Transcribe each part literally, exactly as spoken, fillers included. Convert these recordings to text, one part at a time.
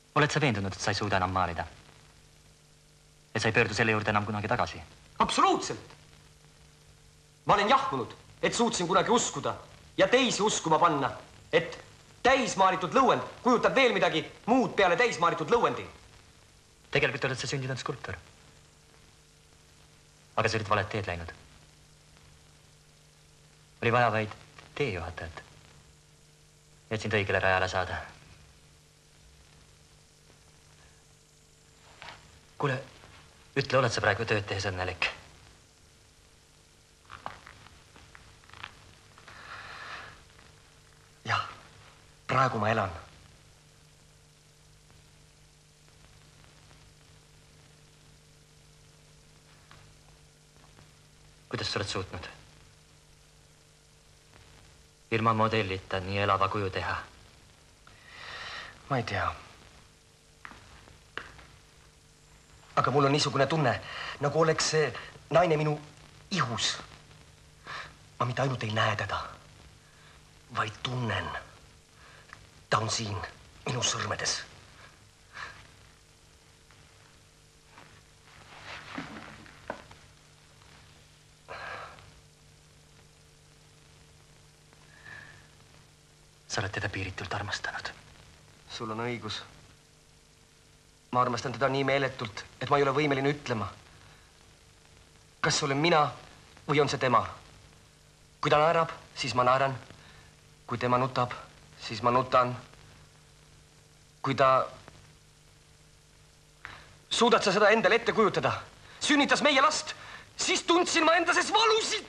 Oled sa veendunud, et sa ei suuda enam maalida? Ja sa ei pöördu selle juurde enam kunagi tagasi? Absoluutselt! Ma olen jahmunud, et suutsin kunagi uskuda ja teisi uskuma panna, et täismaalitud lõuend kujutab veel midagi muud peale täismaalitud lõuendi. Tegelikult oled sa sündinud skulptor. Aga sa olid valet teed läinud. Oli vaja vaid teejuhatajat. Et sind õigele rajale saada. Kuule, ütle, oled sa praegu tööd tehes õnnelik? Jah, praegu ma elan. Kuidas sa oled suutnud? Ilma modellita nii elava kuju teha? Ma ei tea. Aga mul on niisugune tunne, nagu oleks see naine minu ihus. Ma mitte ainult ei näe teda, vaid tunnen. Ta on siin minu sõrmedes. Sa oled teda piiritult armastanud. Sul on õigus. Ma armastan teda nii meeletult, et ma ei ole võimeline ütlema. Kas see olen mina või on see tema? Kui ta naerab, siis ma naeran. Kui tema nutab, siis ma nutan. Kui ta... Suudad sa seda endale ette kujutada? Sünnitas meie last, siis tundsin ma endases valusid.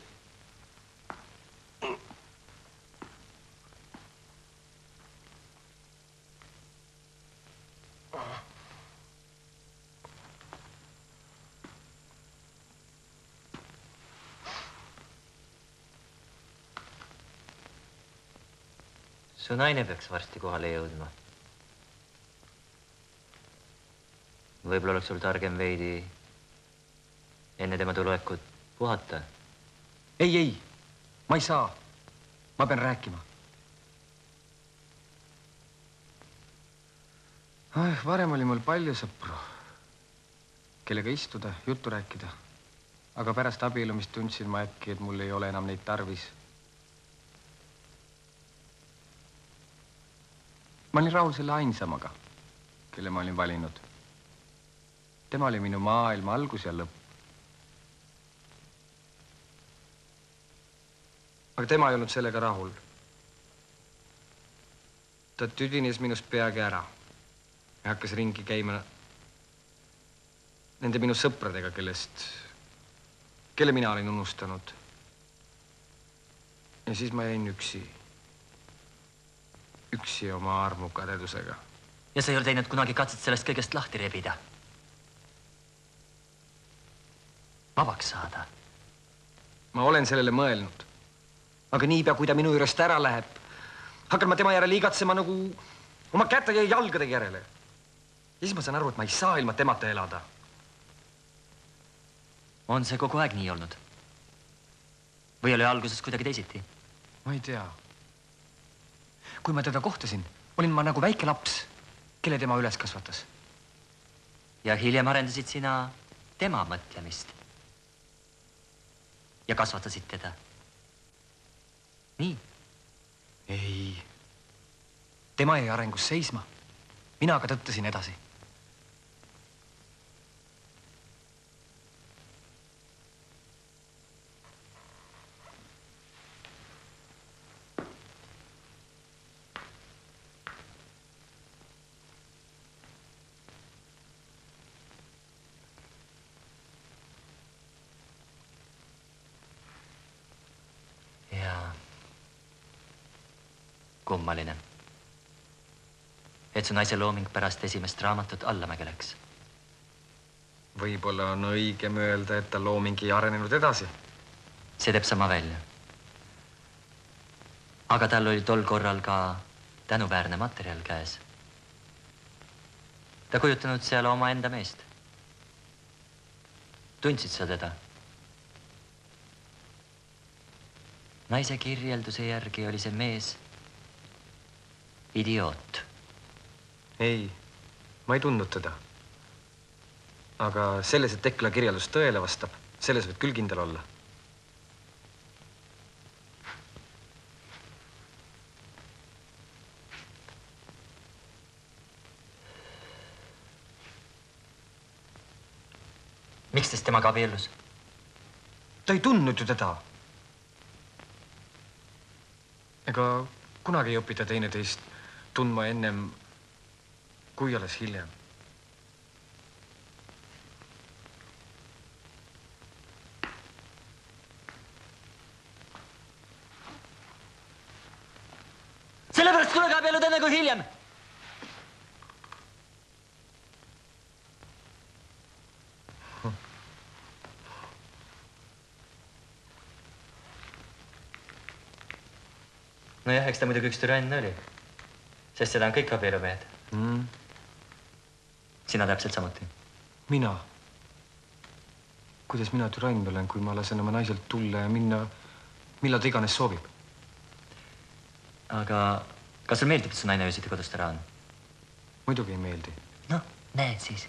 Su naine peaks varsti kohale jõudma. Võib-olla oleks sul targem veidi enne tema tulekut puhata. Ei, ei, ma ei saa. Ma pean rääkima. Ah, varem oli mul palju sõpru, kellega istuda, juttu rääkida. Aga pärast abielumist tundsin ma äkki, et mul ei ole enam neid tarvis. Ma olin rahul selle ainsamaga, kelle ma olin valinud. Tema oli minu maailma algus ja lõpp. Aga tema ei olnud sellega rahul. Ta tüdines minust peagi ära ja hakkas ringi käima nende minu sõpradega, kellest, kelle mina olin unustanud. Ja siis ma jäin üksi. Üksi oma armukadedusega. Ja sa ei ole teinud kunagi katset sellest kõigest lahti rebida? Vabaks saada? Ma olen sellele mõelnud. Aga niipea, kui ta minu juurest ära läheb, hakkan ma tema järele igatsema nagu oma käte ja jalgadega järele. Ja siis ma saan aru, et ma ei saa ilma temata elada. On see kogu aeg nii olnud? Või oli alguses kuidagi teisiti? Ma ei tea. Kui ma teda kohtasin, olin ma nagu väike laps, kelle tema üles kasvatas. Ja hiljem arendasid sina tema mõtlemist. Ja kasvatasid teda. Nii? Ei. Tema jäi arengus seisma. Mina aga tõttasin edasi. Kummaline. Et su naise looming pärast esimest raamatut allamäge läks. Võib-olla on õigem öelda, et ta looming ei arenenud edasi. See teeb sama välja. Aga tal oli tol korral ka tänuväärne materjal käes. Ta kujutanud seal oma enda meest. Tundsid sa teda? Naise kirjelduse järgi oli see mees idioot. Ei, ma ei tundnud teda. Aga selles, et Tekla kirjeldus tõele vastab, selles võid küll kindel olla. Miks test temaga abiellus? Ta ei tundnud ju teda. Ega kunagi ei õpita teineteist tundma ennem, kui alles hiljem. Sellepärast kunagi abiellud enne kui hiljem. Nojah, eks ta muidugi üks türann oli, sest seda on kõik abielumehed. Mm. Sina täpselt samuti. Mina? Kuidas mina türann olen, kui ma lasen oma naiselt tulla ja minna, millal ta iganes soovib? Aga kas sul meeldib, et su naine öösiti kodust ära on? Muidugi ei meeldi. Noh, näed siis.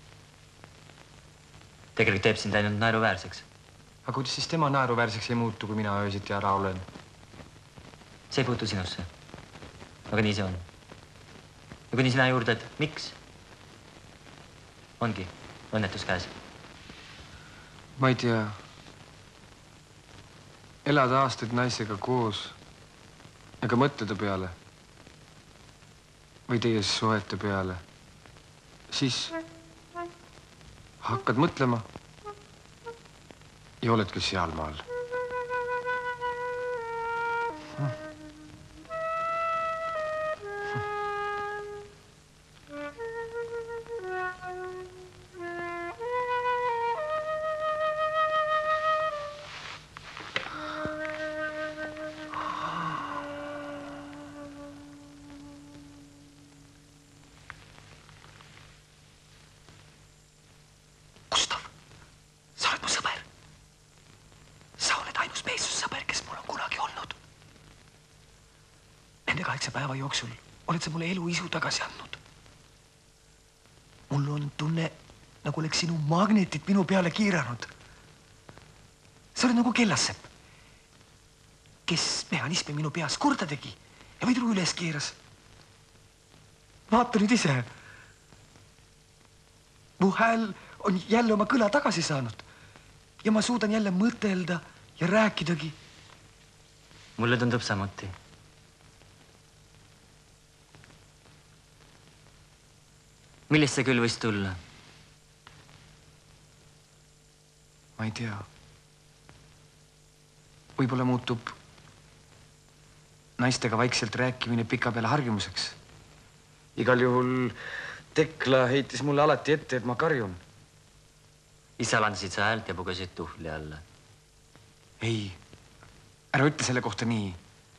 Tegelikult teeb sind ainult naeruväärseks. Aga kuidas siis tema naeruväärseks ei muutu, kui mina öösiti ära olen? See ei puutu sinusse. Aga nii see on. Ja kuni sina juurde, et miks? Ongi õnnetus käes. Ma ei tea. Elada aastaid naisega koos ega mõtleda peale või teie suhete peale. Siis hakkad mõtlema ja oledki sealmaal. Kaheksa päeva jooksul oled sa mulle elu isu tagasi andnud. Mul on tunne, nagu oleks sinu magnetit minu peale kiiranud. Sa oled nagu kellassepp, kes mehhanismi minu peas korda tegi ja vidru üles keeras. Vaata nüüd ise. Mu hääl on jälle oma kõla tagasi saanud ja ma suudan jälle mõtelda ja rääkidagi. Mulle tundub samuti. Millist see küll võis tulla? Ma ei tea. Võib-olla muutub naistega vaikselt rääkimine pika peale harjumuseks. Igal juhul Tekla heitis mulle alati ette, et ma karjun. Ise alandasid sa häält ja pugesid tuhli alla. Ei, ära ütle selle kohta nii.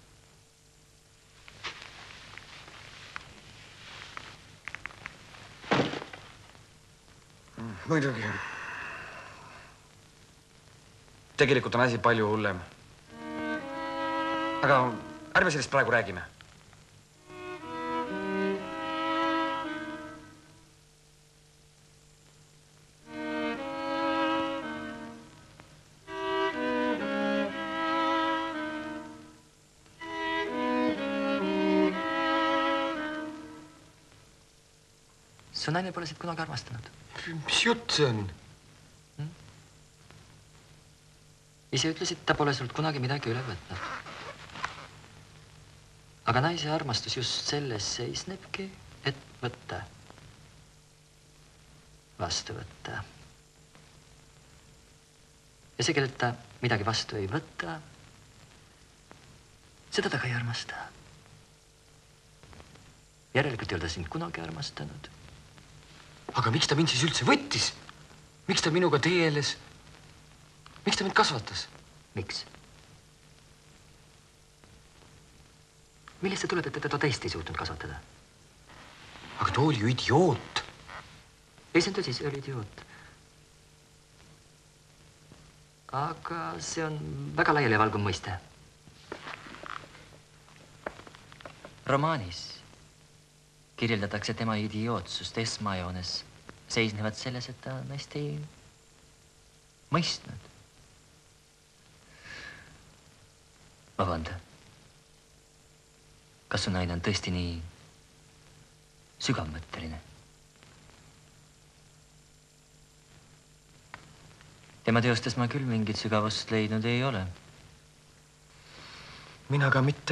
Muidugi. Tegelikult on asi palju hullem. Aga ärme sellest praegu räägime. Su naine pole siit kunagi armastanud. Mis jutt see on? Hmm? Ise ütlesid, ta pole sult kunagi midagi üle võtnud. Aga naise armastus just selles seisnebki, et võtta. Vastu võtta. Ja see, kellelt ta midagi vastu ei võtta, seda ta ka ei armasta. Järelikult ei ole ta sind kunagi armastanud. Aga miks ta mind siis üldse võttis? Miks ta minuga teeles? Miks ta mind kasvatas? Miks? Millest see tuleb, et teda teist ei suutnud kasvatada? Aga ta oli ju idioot. Ei, see on tõsi, see oli idioot. Aga see on väga laiali valguv mõiste. Romaanis kirjeldatakse tema idiootsust esmajoones seisnevad selles, et ta naist ei mõistnud. Vabanda. Kas su naine on tõesti nii sügavmõtteline? Tema teostes ma küll mingit sügavust leidnud ei ole. Mina ka mitte.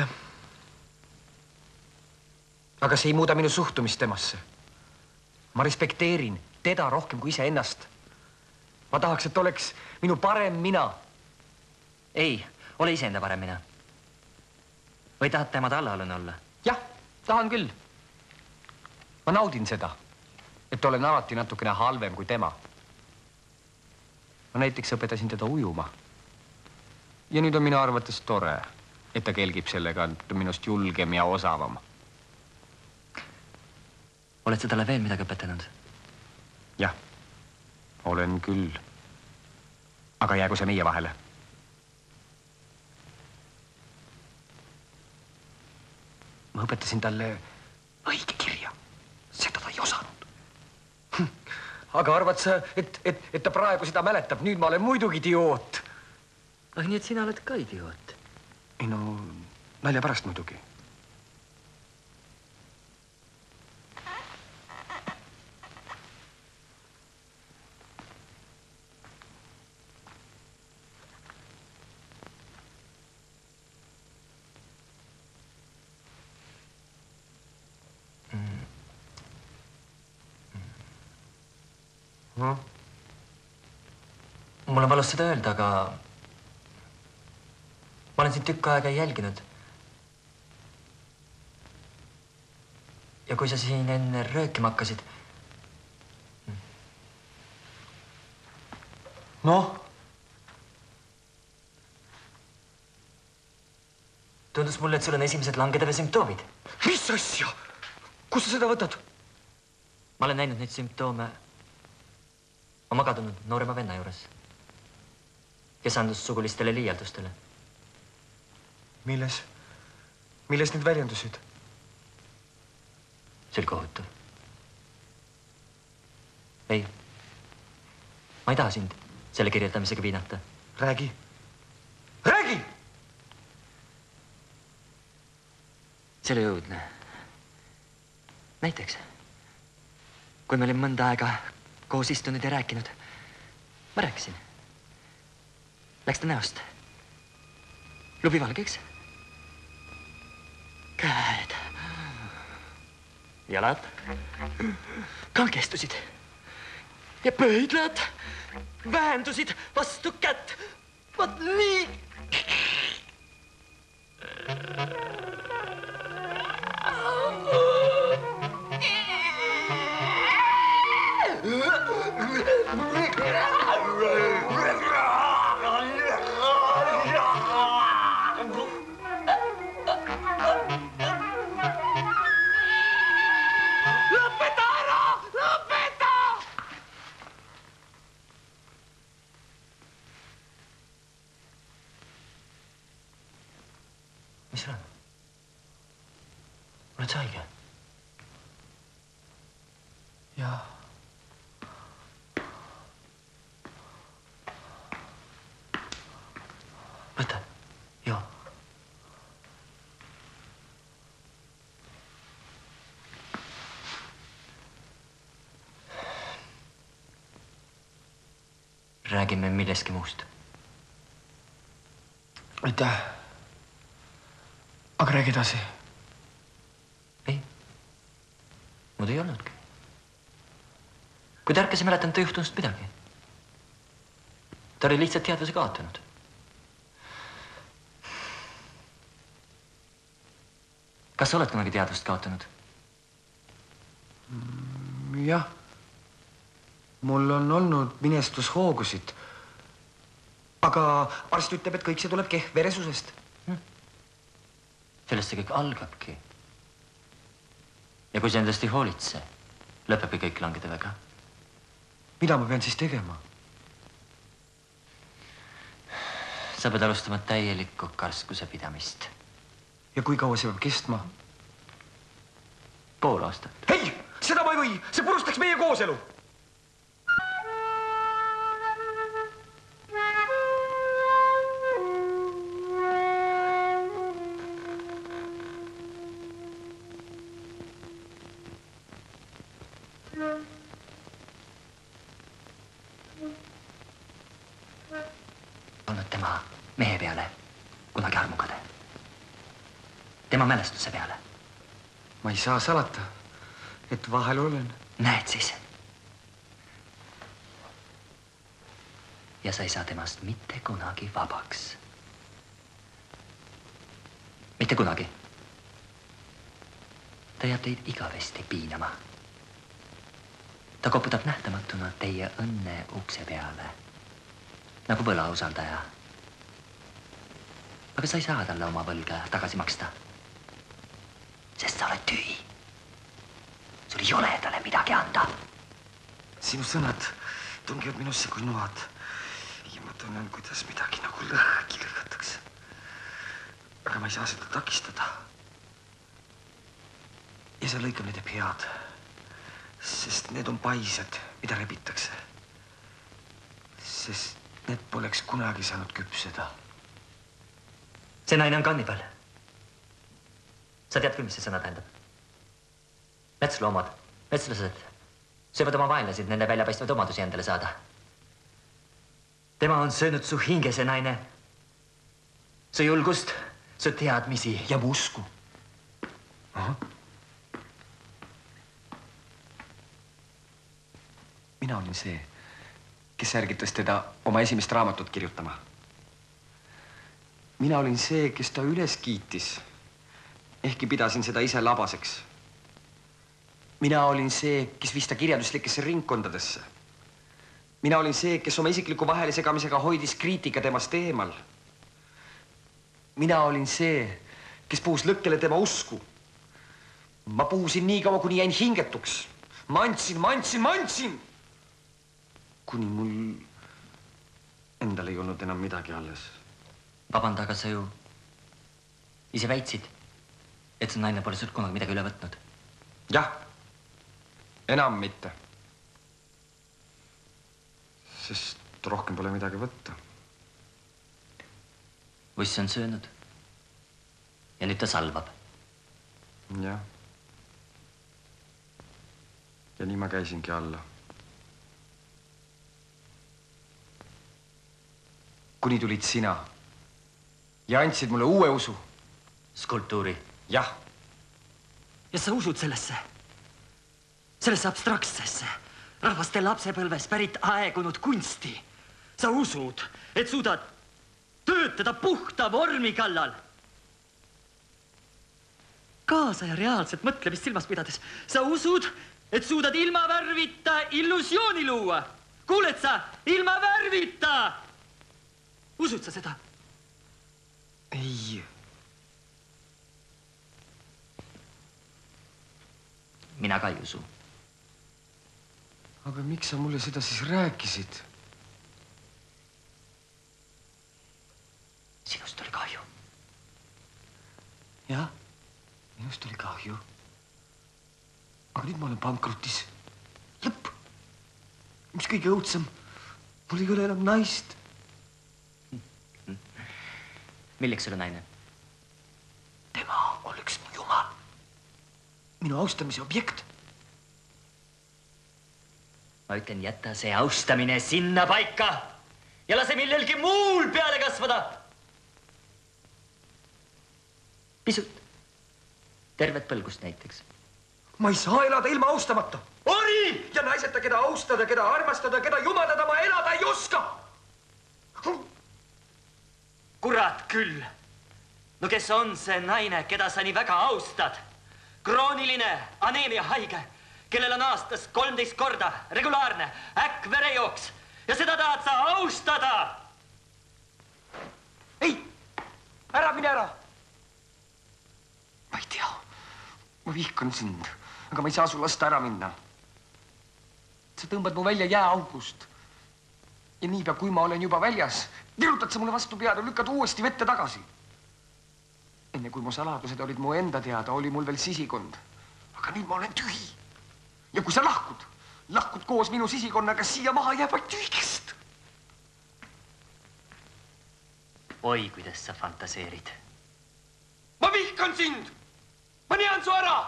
Aga see ei muuda minu suhtumist temasse. Ma respekteerin teda rohkem kui ise ennast. Ma tahaks, et oleks minu parem mina. Ei, ole iseenda parem mina. Või tahad tema tallaalune olla? Jah, tahan küll. Ma naudin seda, et olen alati natukene halvem kui tema. Ma näiteks õpetasin teda ujuma. Ja nüüd on minu arvates tore, et ta kelgib sellega, et on minust julgem ja osavam. Oled sa talle veel midagi õpetanud? Jah, olen küll. Aga jäägu see meie vahele. Ma õpetasin talle õige kirja. Seda ta ei osanud. Aga arvad sa, et, et, et ta praegu seda mäletab? Nüüd ma olen muidugi idioot. Ah, nii et sina oled ka idioot? Ei no, nalja pärast muidugi. Hmm? Mul on valus seda öelda, aga ma olen sind tükk aega jälginud. Ja kui sa siin enne röökima hakkasid... Noh? Tundus mulle, et sul on esimesed langedave sümptoomid. Mis asja? Kus sa seda võtad? Ma olen näinud neid sümptoome oma kadunud noorema venna juures, kes andus sugulistele liialdustele. Milles? Milles need väljendusid? See oli kohutav. Ei, ma ei taha sind selle kirjeldamisega piinata. Räägi. Räägi! See oli õudne. Näiteks, kui me olin mõnda aega koos istunud ja rääkinud. Ma rääkisin. Läks ta näost. Lubi valgeks. Käed. Jalad. Kangestusid. Ja pöidlad väändusid vastu kätt. Vaat nii. Lõpeta ära! Lõpeta! Mis sul on? Oled sa haige? Jaa. Võta, joo. Räägime milleski muust. Aitäh. Aga räägi edasi. Ei. Muud ei olnudki. Kui ta ärkas, ei mäletanud ta juhtunust midagi. Ta oli lihtsalt teadvuse kaotanud. Kas sa oled kunagi teadvust kaotanud? Jah. Mul on olnud minestushoogusid. Aga arst ütleb, et kõik see tuleb kehv veresusest. Hm. Sellest see kõik algabki. Ja kui sa endast ei hoolitse, lõpebki kõik langeda väga. Mida ma pean siis tegema? Sa pead alustama täielikku karskuse pidamist. Ja kui kaua see peab kestma? pool aastat. Ei, seda ma ei või, see purustaks meie kooselu. olnud tema mehe peale kunagi armukade. Tema mälestuse peale. Ma ei saa salata, et vahel olen. Näed siis. Ja sa ei saa temast mitte kunagi vabaks. Mitte kunagi. Ta jääb teid igavesti piinama. Ta koputab nähtamatuna teie õnne ukse peale. Nagu võlausaldaja. Aga sa ei saa talle oma võlga tagasi maksta. Sest sa oled tühi. Sul ei ole talle midagi anda. Sinu sõnad tungivad minusse kui noad. Ja ma tunnen, kuidas midagi nagu lõhki lõigatakse. Aga ma ei saa seda takistada. Ja see lõikamine teeb head. Sest need on paised, mida rebitakse. Sest need poleks kunagi saanud küpseda. See naine on kannibal. Sa tead küll, mis see sõna tähendab? Metsloomad, metslased söövad oma vaenlasid nende väljapaistvaid omadusi endale saada. Tema on söönud su hinge, see naine. Su julgust, su teadmisi ja mu usku. Aha. Mina olin see, kes ärgitas teda oma esimest raamatut kirjutama. Mina olin see, kes ta üles kiitis, ehkki pidasin seda ise labaseks. Mina olin see, kes viis ta kirjanduslikesse ringkondadesse. Mina olin see, kes oma isikliku vahelisegamisega hoidis kriitika temast eemal. Mina olin see, kes puhus lõkkele tema usku. Ma puhusin nii kaua, kuni jäin hingetuks. Ma andsin, ma andsin, ma andsin! Kuni mul endal ei olnud enam midagi alles. Vabanda, aga sa ju ise väitsid, et see naine pole sult kunagi midagi üle võtnud. Jah, enam mitte. Sest rohkem pole midagi võtta. Uss on söönud. Ja nüüd ta salvab. Jah. Ja nii ma käisingi alla. Kuni tulid sina ja andsid mulle uue usu. Skulptuuri. Jah. Ja sa usud sellesse? Sellesse abstraktsesse, rahvaste lapsepõlves pärit aegunud kunsti. Sa usud, et suudad töötada puhta vormi kallal. Kaasa ja reaalset mõtlemist silmas pidades. Sa usud, et suudad ilma värvita illusiooni luua. Kuuled sa? Ilma värvita! Usud sa seda? Ei. Mina ka ei usu. Aga miks sa mulle seda siis rääkisid? Sinust oli kahju. Jah, minust oli kahju. Aga nüüd ma olen pankrutis. Lõpp. Mis kõige õudsem? Mul ei ole enam naist. Milleks selle naine? Tema oleks mu jumal. Minu austamise objekt. Ma ütlen, jätta see austamine sinna paika ja lase millelgi muul peale kasvada. Pisut. Tervet põlgust näiteks. Ma ei saa elada ilma austamata. Ori! Ja naiseta, keda austada, keda armastada, keda jumadada, ma elada ei oska. Kurat küll. No kes on see naine, keda sa nii väga austad? Krooniline aneemia haige, kellel on aastas kolmteist korda regulaarne äkkverejooks ja seda tahad sa austada? Ei, ära mine ära. Ma ei tea. Ma vihkan sind, aga ma ei saa sul lasta ära minna. Sa tõmbad mu välja jääaugust. Ja niipea, kui ma olen juba väljas, virutad sa mulle vastu peale, lükkad uuesti vette tagasi. Enne kui mu saladused olid mu enda teada, oli mul veel sisikond. aga nüüd ma olen tühi. Ja kui sa lahkud, lahkud koos minu sisikonnaga, siia maha jääb vaid tühikest. Oi, kuidas sa fantaseerid. Ma vihkan sind! Ma nean su ära!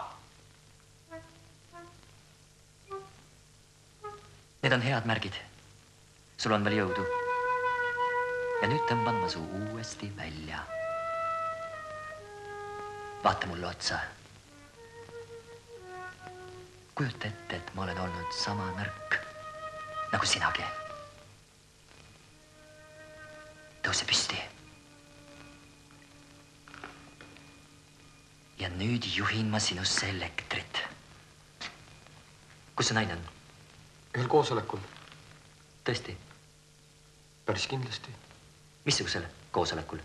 Need on head märgid. Sul on veel jõudu. Ja nüüd tõmban ma su uuesti välja. Vaata mulle otsa. Kujuta ette, et ma olen olnud sama nõrk nagu sinagi. Tõuse püsti. Ja nüüd juhin ma sinusse elektrit. Kus see naine on? Ühel koosolekul. Tõesti? Päris kindlasti. Missugusel koosolekul?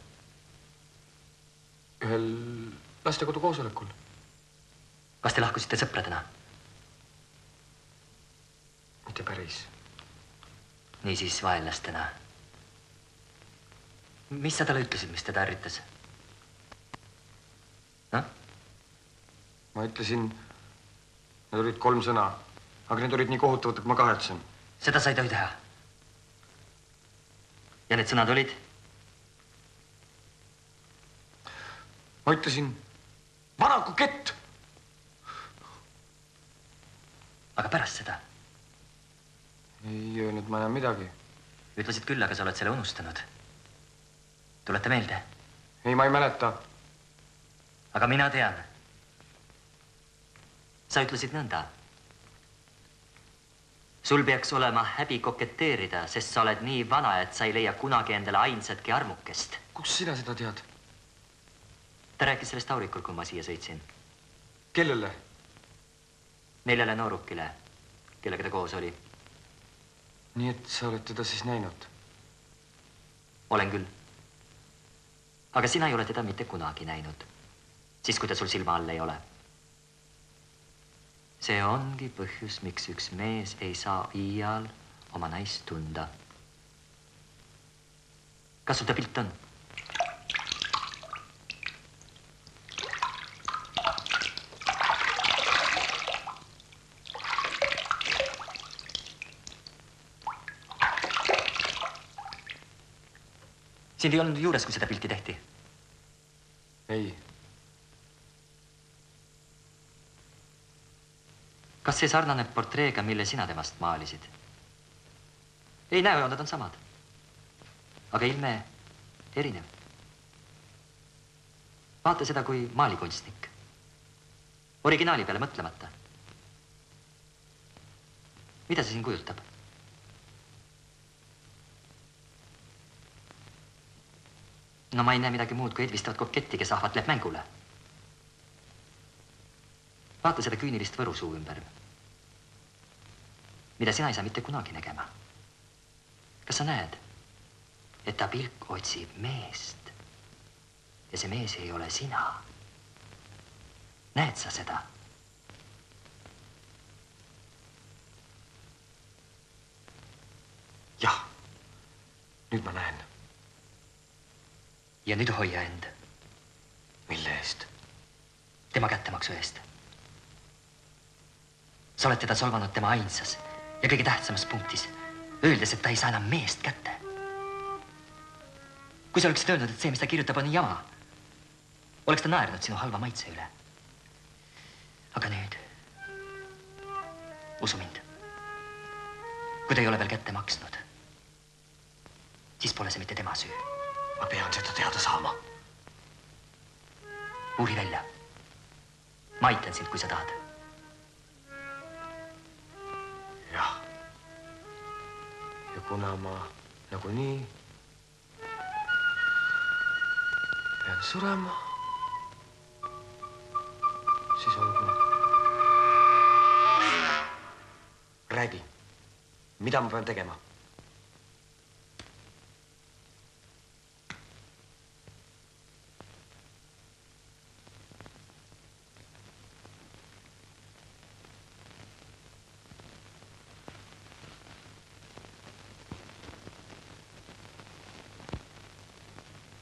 Ühel lastekodu koosolekul. Kas te lahkusite sõpradena? Mitte päris. Niisiis vaenlastena. Mis sa talle ütlesid, mis teda ärritas? No? Ma ütlesin, need olid kolm sõna, aga need olid nii kohutavad, et ma kahetsen. Seda sa ei tohi teha. Ja need sõnad olid? Ma ütlesin, vanaku kett. Aga pärast seda? Ei öelnud ma enam midagi. Ütlesid küll, aga sa oled selle unustanud. Tulete meelde? Ei, ma ei mäleta. Aga mina tean. Sa ütlesid nõnda. Sul peaks olema häbi koketteerida, sest sa oled nii vana, et sa ei leia kunagi endale ainsatki armukest. Kus sina seda tead? Ta rääkis sellest aurikul, kui ma siia sõitsin. Kellele? Neljale noorukile, kellega ta koos oli. Nii et sa oled teda siis näinud? Olen küll. Aga sina ei ole teda mitte kunagi näinud. Siis, kui ta sul silma all ei ole. See ongi põhjus, miks üks mees ei saa iial oma naist tunda. Kas sul ta pilt on? Sind ei olnud juures, kui seda pilti tehti? Ei. Kas see sarnaneb portreega, mille sina temast maalisid? Ei, näojooned on samad. Aga ilme erinev. Vaata seda kui maalikunstnik. Originaali peale mõtlemata. Mida see siin kujutab? No ma ei näe midagi muud kui edvistavat koketti, kes ahvatleb mängule. Vaata seda küünilist võrusuu ümber, mida sina ei saa mitte kunagi nägema. Kas sa näed, et ta pilk otsib meest ja see mees ei ole sina? Näed sa seda? Jah, nüüd ma näen. Ja nüüd hoia end. Mille eest? Tema kättemaksu eest. Sa oled teda solvanud tema ainsas ja kõige tähtsamas punktis, öeldes, et ta ei saa enam meest kätte. Kui sa oleksid öelnud, et see, mis ta kirjutab, on jama, oleks ta naernud sinu halva maitse üle. Aga nüüd, usu mind, kui ta ei ole veel kätte maksnud, siis pole see mitte tema süü. Ma pean seda teada saama. Uuri välja. Ma aitan sind, kui sa tahad. Jah. Ja kuna ma nagu nii pean surema, siis olgu. Räägi, mida ma pean tegema?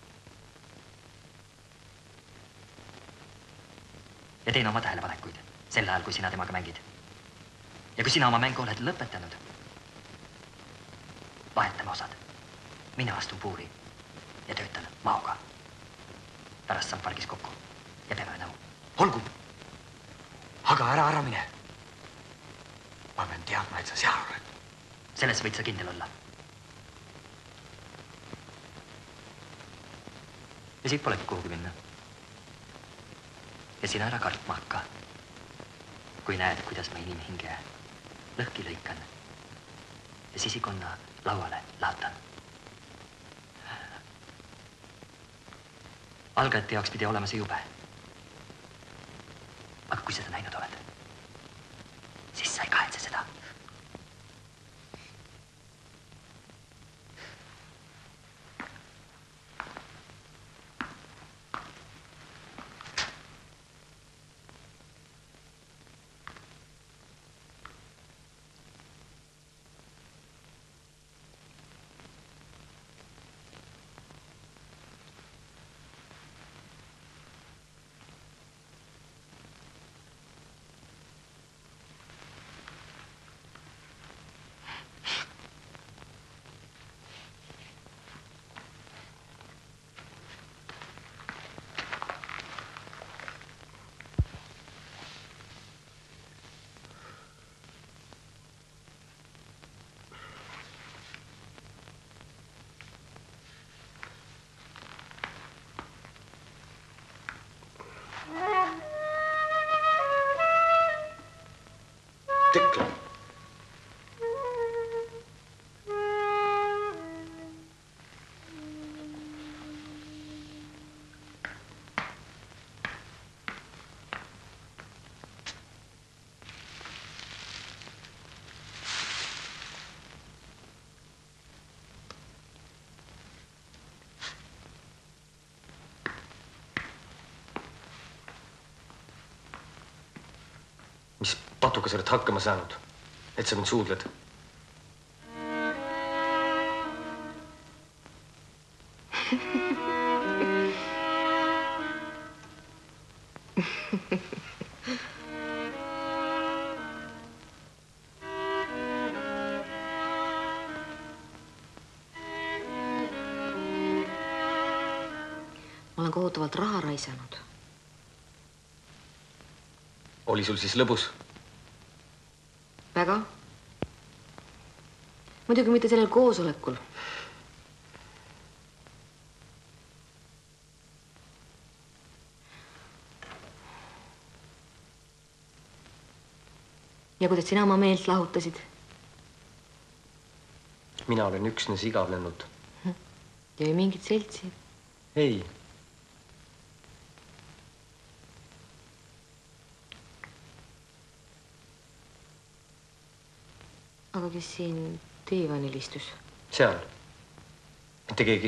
Ja teen oma tähelepanekuid. sel ajal, kui sina temaga mängid. Ja kui sina oma mängu oled lõpetanud, vahetame osad. Mina astun puuri ja töötan maoga. Pärast saab pargis kokku ja peame nõu. Olgu. Aga ära ära mine. Ma pean teadma, et sa seal oled. Selles võid sa kindel olla. Ja siit polegi kuhugi minna. Ja sina ära kartma hakka. Kui näed, kuidas ma inimhinge lõhki lõikan ja sisikonna lauale laatan. Algajate jaoks pidi olema see jube. Aga kui seda näinud oled, siis sa ei kahetse seda. Tekla. Mis patuga sa oled hakkama saanud, et sa mind suudled? Ma olen kohutavalt raha raisanud. Oli sul siis lõbus? Väga. Muidugi mitte sellel koosolekul. Ja kuidas sina oma meelt lahutasid? Mina olen üksnes igavlenud. Ja ei mingit seltsi? Ei. Aga kes siin diivanil istus? Seal. Mitte keegi.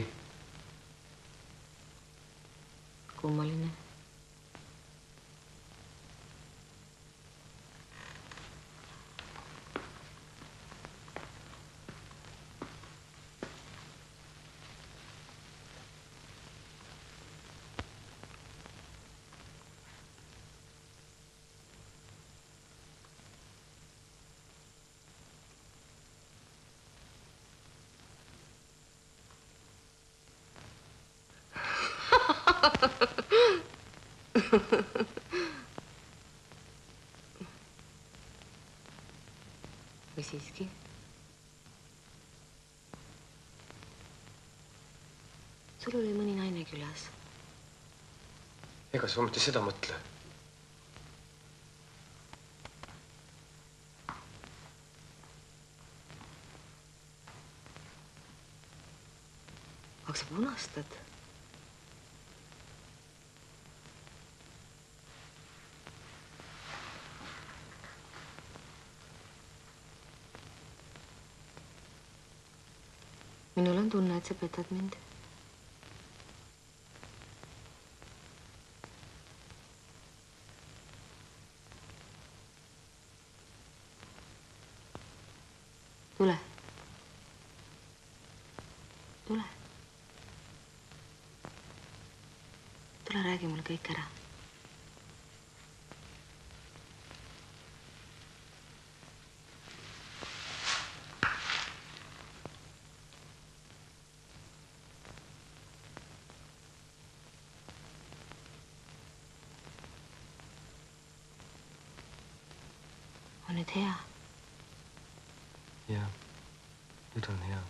Kummaline. Või siiski? Sul oli mõni naine külas. Ega sa ometi seda mõtle. Aga sa punastad. Minul on tunne, et sa petad mind. Tule. Tule. Tule räägi mulle kõik ära. on nüüd hea. Jah, nüüd on hea.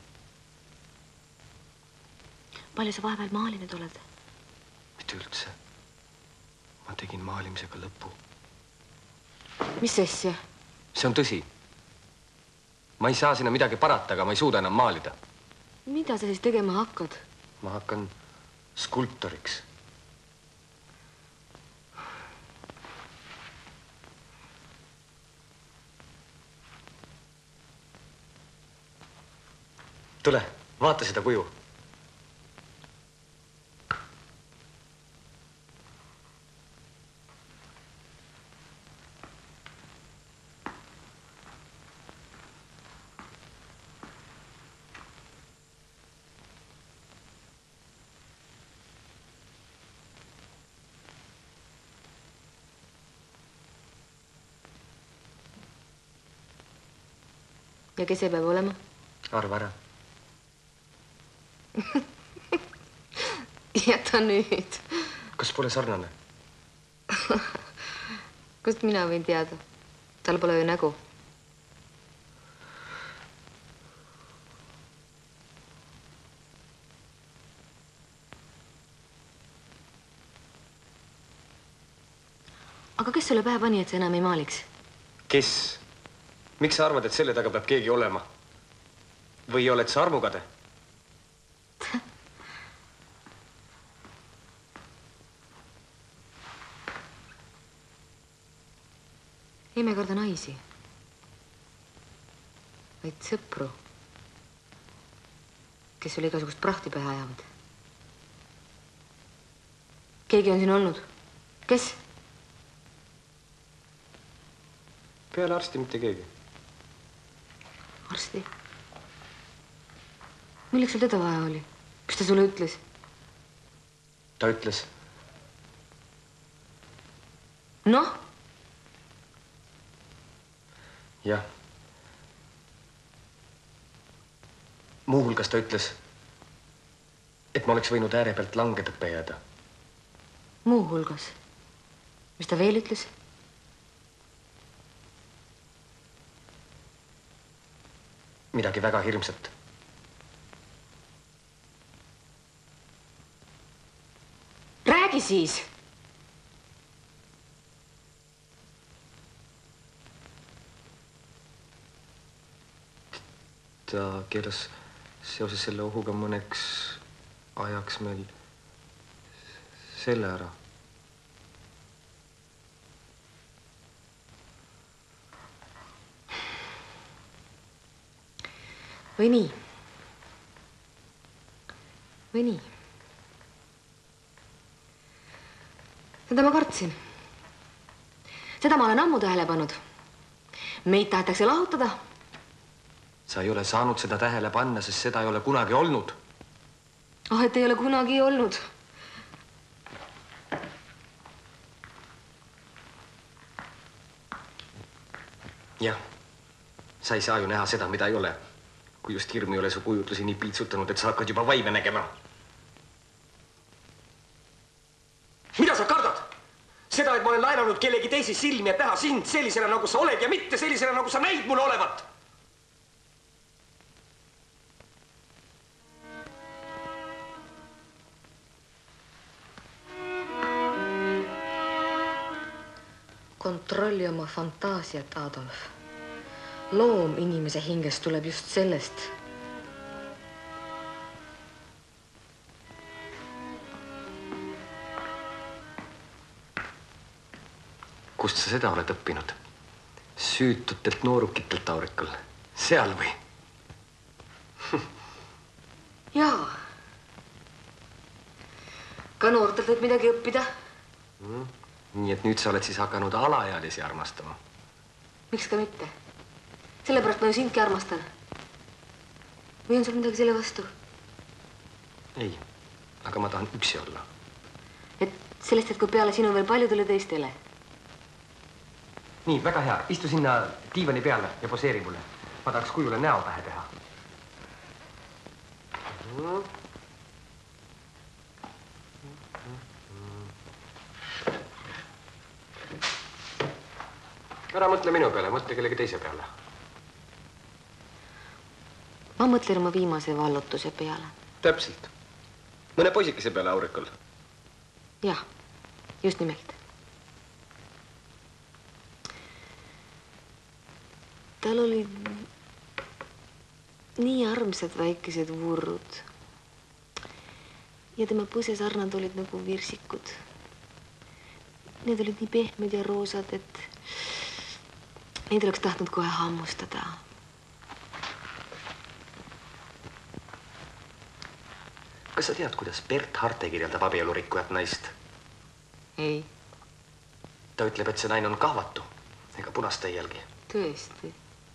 Palju sa vahepeal maalinud oled? Mitte üldse. Ma tegin maalimisega lõpu. Mis asja? See on tõsi. Ma ei saa sinna midagi parata, aga ma ei suuda enam maalida. Mida sa siis tegema hakkad? Ma hakkan skulptoriks. Tule, vaata seda kuju. Ja kes see peab olema? Arva ära. Jäta nüüd. Kas pole sarnane? Kust mina võin teada? Tal pole ju nägu. Aga kes sulle pähe pani, et sa enam ei maaliks? Kes? Miks sa arvad, et selle taga peab keegi olema? Või oled sa armukade? Ei me karda naisi, vaid sõpru, kes sulle igasugust prahti pähe ajavad. Keegi on siin olnud. Kes? Peale arsti mitte keegi. Arsti? Milleks sul teda vaja oli? Mis ta sulle ütles? Ta ütles. Noh? Jah. Muuhulgas ta ütles, et ma oleks võinud ääre pealt langedõppe jääda. Muuhulgas? Mis ta veel ütles? Midagi väga hirmsat. Räägi siis! Ta keelas seoses selle ohuga mõneks ajaks meil selle ära. Või nii? Või nii? Seda ma kartsin. Seda ma olen ammu tähele pannud. Meid tahetakse lahutada. Sa ei ole saanud seda tähele panna, sest seda ei ole kunagi olnud. Oh, et ei ole kunagi olnud. Jah, sa ei saa ju näha seda, mida ei ole. Kui just hirm ei ole su kujutlusi nii piitsutanud, et sa hakkad juba vaime nägema. Mida sa kardad? Seda, et ma olen laenanud kellegi teisi silmi, et näha sind sellisena, nagu sa oled ja mitte sellisena, nagu sa näid mulle olevat. Kontrolli oma fantaasiat, Adolf. Loom inimese hingest tuleb just sellest. Kust sa seda oled õppinud? Süütutelt noorukitelt Aurikul. Seal või? Jaa. Ka noortelt võib midagi õppida. Mm. Nii et nüüd sa oled siis hakanud alaealisi armastama. Miks ka mitte? Sellepärast ma ju sindki armastan. Või on sul midagi selle vastu? Ei, aga ma tahan üksi olla. Et sellest, et kui peale sinu veel paljudele teistele. Nii, väga hea. Istu sinna diivani peale ja poseeri mulle. Ma tahaks kujule näo pähe teha. Ära mõtle minu peale, mõtle kellegi teise peale. Ma mõtlen oma viimase vallutuse peale. Täpselt. Mõne poisikese peale aurikul. Jah, just nimelt. Tal olid nii armsad väikesed vurrud. Ja tema põsesarnad olid nagu virsikud. Need olid nii pehmed ja roosad, et neid oleks tahtnud kohe hammustada. Kas sa tead, kuidas Bert Harte kirjeldab abielurikkujat naist? Ei. Ta ütleb, et see naine on kahvatu ega punast ei jälgi. Tõesti.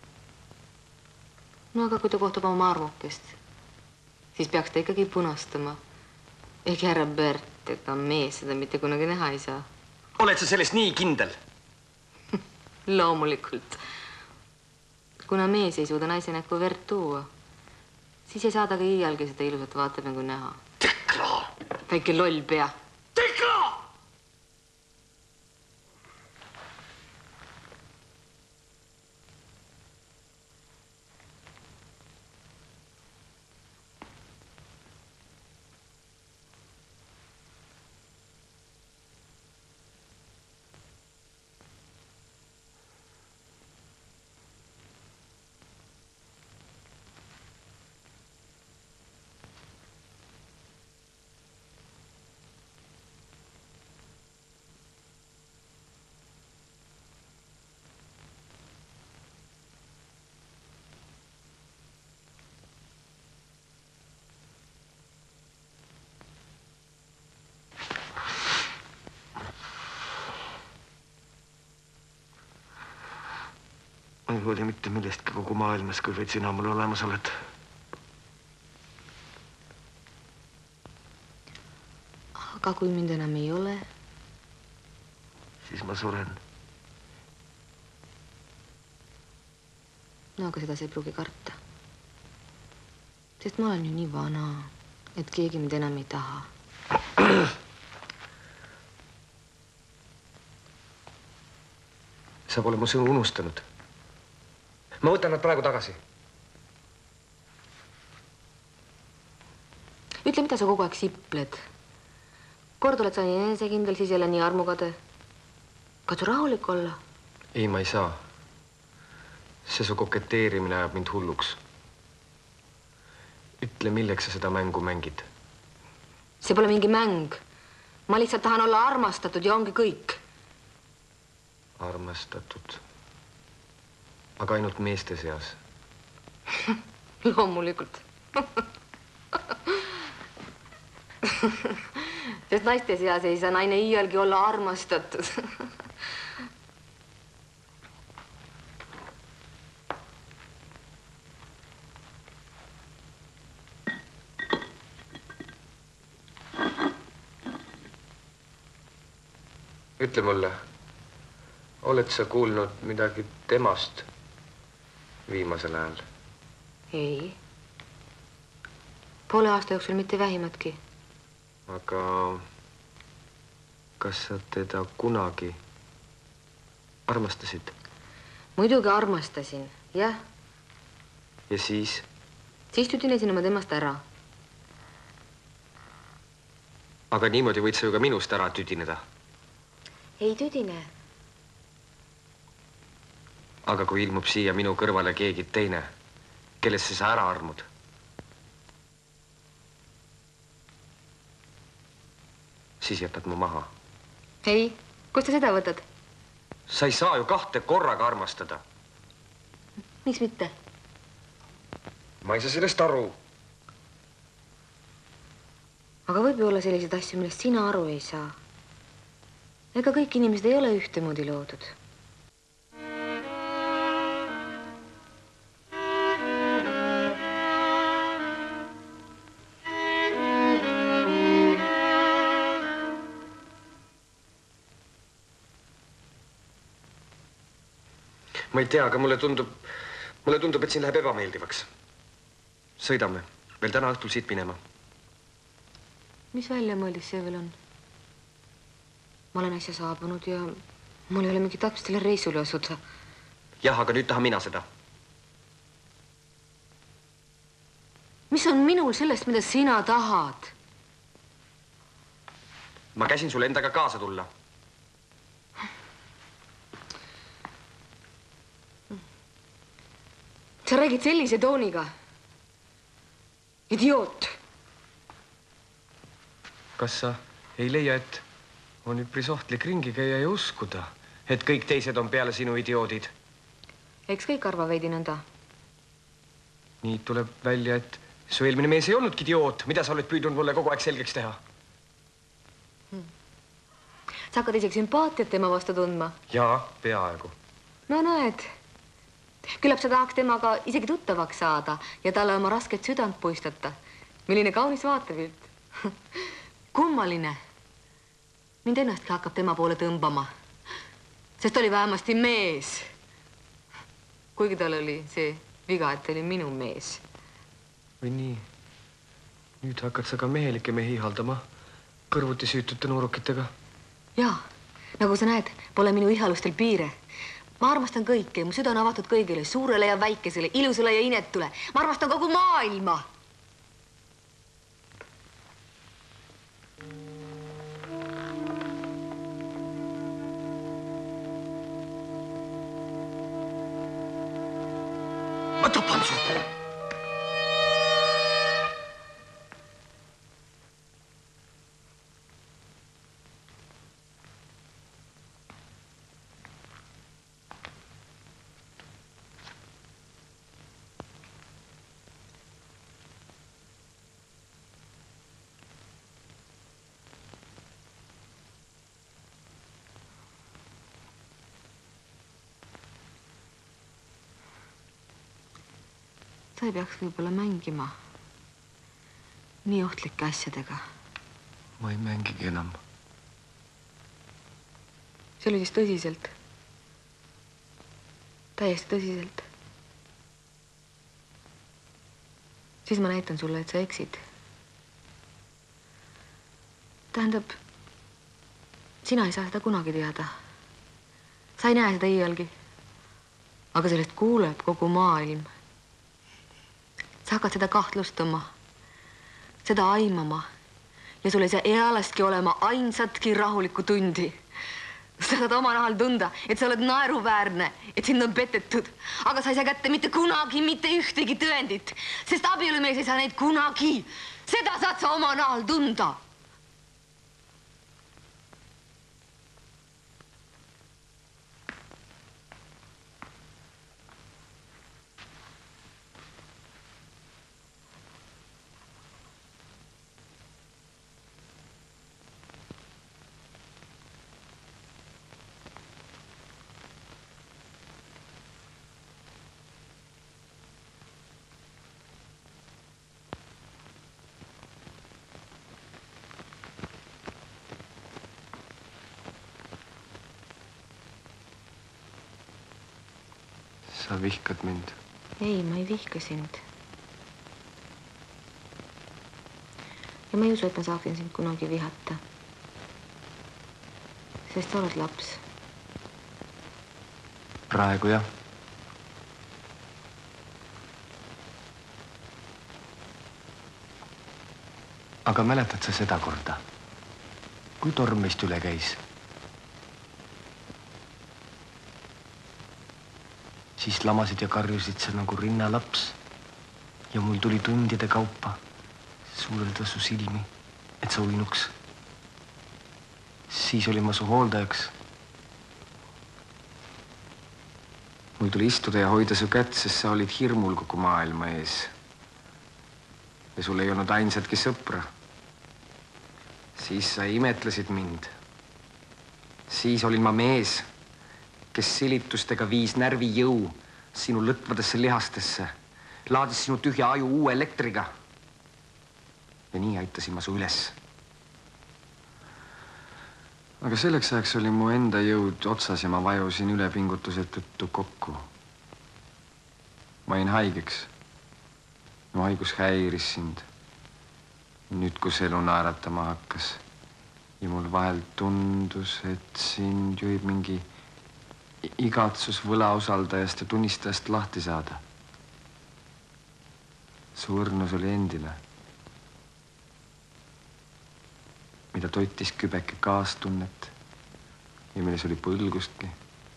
No aga kui ta kohtab oma armukest, siis peaks ta ikkagi punastama. Ehk härra Bert, ega mees seda mitte kunagi näha ei saa. Oled sa sellest nii kindel? Loomulikult. Kuna mees ei suuda naise näkku verd tuua, siis ei saa ta ka iialgi seda ilusat vaatemängu näha. Tekla! Väike loll pea. Tekla! Ma ei hooli mitte millestki kogu maailmas, kui vaid sina mul olemas oled. Aga kui mind enam ei ole, siis ma suren. No aga seda sa ei pruugi karta. Sest ma olen ju nii vana, et keegi mind enam ei taha. Sa pole mu sõnu unustanud. Ma võtan nad praegu tagasi. Ütle, mida sa kogu aeg sipled? Kord oled sa nii enesekindel, siis jälle nii armukade. Katsu rahulik olla. Ei, ma ei saa. See su koketeerimine ajab mind hulluks. Ütle, milleks sa seda mängu mängid? See pole mingi mäng. Ma lihtsalt tahan olla armastatud ja ongi kõik. Armastatud. Aga ainult meeste seas. Loomulikult. Sest naiste seas ei saa naine iialgi olla armastatud. Ütle mulle, oled sa kuulnud midagi temast viimasel ajal? Ei. Poole aasta jooksul mitte vähimatki. Aga kas sa teda kunagi armastasid? Muidugi armastasin, jah. Ja siis? Siis tüdinesin oma temast ära. Aga niimoodi võid sa ju ka minust ära tüdineda. Ei tüdine. Aga kui ilmub siia minu kõrvale keegi teine, kellesse sa ära armud? Siis jätad mu maha. Ei, kust sa seda võtad? Sa ei saa ju kahte korraga armastada. Miks mitte? Ma ei saa sellest aru. Aga võib ju olla selliseid asju, millest sina aru ei saa. Ega kõik inimesed ei ole ühtemoodi loodud. Ma ei tea, aga mulle tundub, mulle tundub, et siin läheb ebameeldivaks. Sõidame veel täna õhtul siit minema. Mis välja mõeldis see veel on? Ma olen äsja saabunud ja Mul ei ole mingi täpselt selle reisule asuda. Jah, aga nüüd tahan mina seda. Mis on minul sellest, mida sina tahad? Ma käsin sulle endaga kaasa tulla. Sa räägid sellise tooniga. Idioot. Kas sa ei leia, et on üpris ohtlik ringi käia ja uskuda, et kõik teised on peale sinu idioodid? Eks kõik arva veidi nõnda. Nii tuleb välja, et su eelmine mees ei olnudki idioot. Mida sa oled püüdnud mulle kogu aeg selgeks teha? Hmm. Sa hakkad isegi sümpaatiat tema vastu tundma? Jaa, peaaegu. No näed. Küllap sa tahaks temaga isegi tuttavaks saada ja talle oma rasket südant puistata. Milline kaunis vaatepilt. Kummaline. Mind ennastki hakkab tema poole tõmbama. Sest oli vähemasti mees. Kuigi tal oli see viga, et oli minu mees. Või nii. Nüüd hakkad sa ka mehelikke mehi haldama kõrvuti süütute noorukitega. Jaa, nagu sa näed, pole minu ihalustel piire. Ma armastan kõike, mu süda on avatud kõigile, suurele ja väikesele, ilusale ja inetule. Ma armastan kogu maailma. Ma tapan su. Sa ei peaks võib-olla mängima nii ohtlike asjadega. Ma ei mängigi enam. See oli siis tõsiselt. Täiesti tõsiselt. Siis ma näitan sulle, et sa eksid. Tähendab, sina ei saa seda kunagi teada. Sa ei näe seda iialgi. Aga sellest kuuleb kogu maailm. Sa hakkad seda kahtlustama, seda aimama ja sul ei saa ealastki olema ainsatki rahulikku tundi. Sa saad oma nahal tunda, et sa oled naeruväärne, et sind on petetud, aga sa ei saa kätte mitte kunagi mitte ühtegi tõendit, sest abielumees ei saa neid kunagi. Seda saad sa oma nahal tunda. Sa vihkad mind. Ei, ma ei vihka sind. Ja ma ei usu, et ma saaksin sind kunagi vihata. Sest sa oled laps. Praegu jah. Aga mäletad sa seda korda, kui torm meist üle käis? Siis lamasid ja karjusid sa nagu rinnalaps ja mul tuli tundide kaupa suurelda su silmi, et sa uinuks. Siis olin ma su hooldajaks. Mul tuli istuda ja hoida su kätt, sest sa olid hirmul kogu maailma ees. Ja sul ei olnud ainsatki sõpra. Siis sa imetlesid mind. Siis olin ma mees, kes silitustega viis närvi jõu sinu lõtvadesse lihastesse, laadis sinu tühja aju uue elektriga. Ja nii aitasin ma su üles. Aga selleks ajaks oli mu enda jõud otsas ja ma vajusin ülepingutuse tõttu kokku. Ma jäin haigeks. Mu haigus häiris sind. Nüüd, kus elu naeratama hakkas ja mul vahel tundus, et sind juhib mingi igatsus võlausaldajast ja tunnistajast lahti saada. Su õrnus oli endine, mida toitis kübeke kaastunnet ja milles oli põlgustki,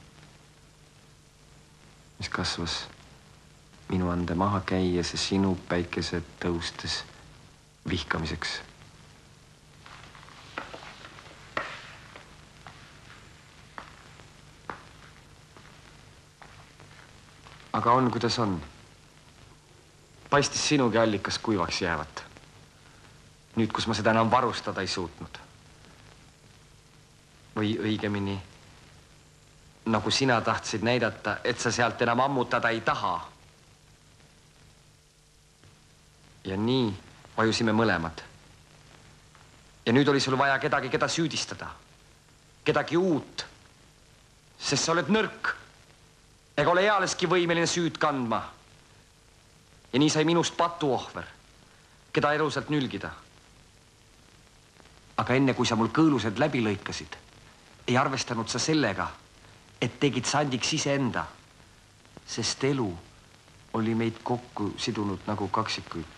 mis kasvas minu ande maha käies ja sinu päikese tõustes vihkamiseks. Aga on, kuidas on. Paistis sinugi allikas kuivaks jäävat. Nüüd, kus ma seda enam varustada ei suutnud. Või õigemini, nagu sina tahtsid näidata, et sa sealt enam ammutada ei taha. Ja nii vajusime mõlemad. Ja nüüd oli sul vaja kedagi, keda süüdistada. Kedagi uut. Sest sa oled nõrk. Ega ole ealeski võimeline süüd kandma. Ja nii sai minust patuohver, keda elusalt nülgida. Aga enne, kui sa mul kõõlused läbi lõikasid, ei arvestanud sa sellega, et tegid sandiks iseenda, sest elu oli meid kokku sidunud nagu kaksikuid.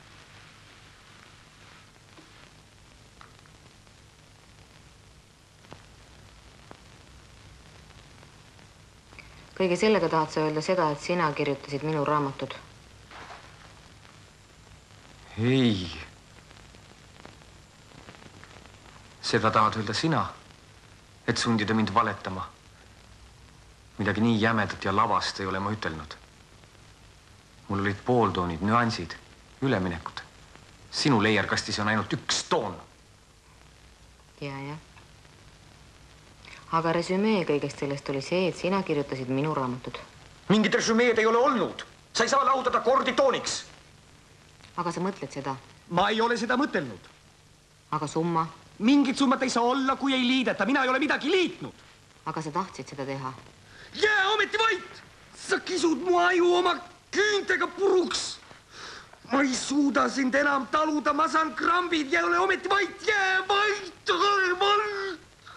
Kõige sellega tahad sa öelda seda, et sina kirjutasid minu raamatud? Ei. Seda tahad öelda sina, et sundida mind valetama. Midagi nii jämedat ja lavast ei ole ma ütelnud. Mul olid pooltoonid, nüansid, üleminekud. Sinu leierkastis on ainult üks toon. Ja, ja. Aga resümee kõigest sellest oli see, et sina kirjutasid minu raamatud. Mingid resümeed ei ole olnud. Sa ei saa laudada kordi tooniks. Aga sa mõtled seda? Ma ei ole seda mõtelnud. Aga summa? Mingit summat ei saa olla, kui ei liideta. Mina ei ole midagi liitnud. Aga sa tahtsid seda teha? Jää ometi vait! Sa kisud mu aju oma küüntega puruks. Ma ei suuda sind enam taluda. Ma saan krambid. Jää ole ometi vait. Jää vait! Vait!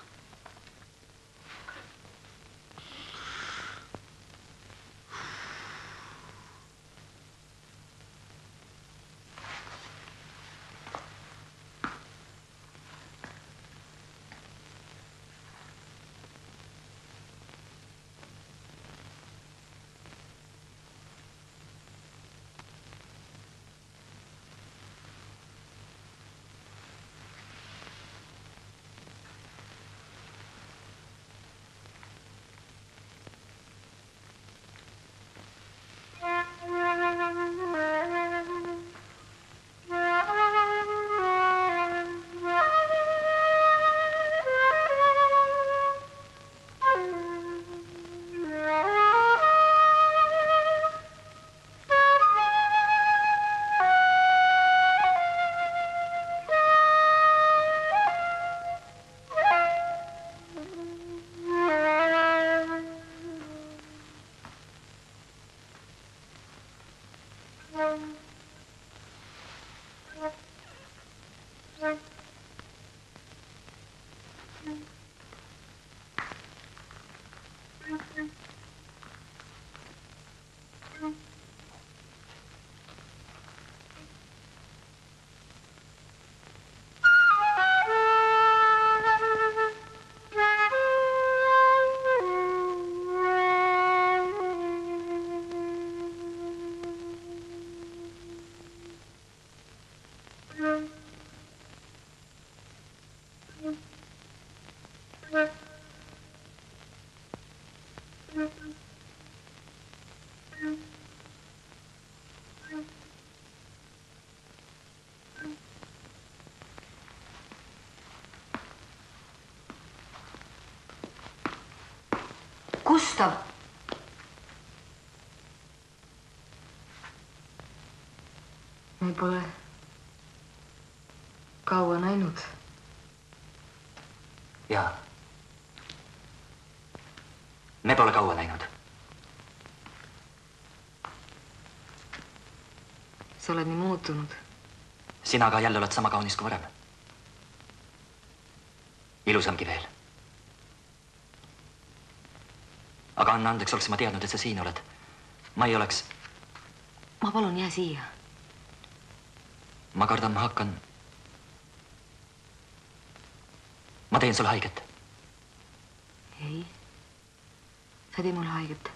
Gustav! Me pole kaua näinud. Jaa. Me pole kaua näinud. Sa oled nii muutunud. Sina aga jälle oled sama kaunis kui varem. Ilusamgi veel. anna andeks, oleks ma teadnud, et sa siin oled. Ma ei oleks... Ma palun, jää siia. Ma kardan, ma hakkan... Ma teen sulle haiget. Ei. Sa tee mulle haiget.